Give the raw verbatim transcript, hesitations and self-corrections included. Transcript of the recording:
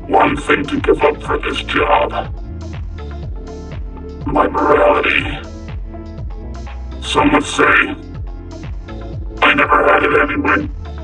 one thing to give up for this job. My morality. Some would say I never had it anyway.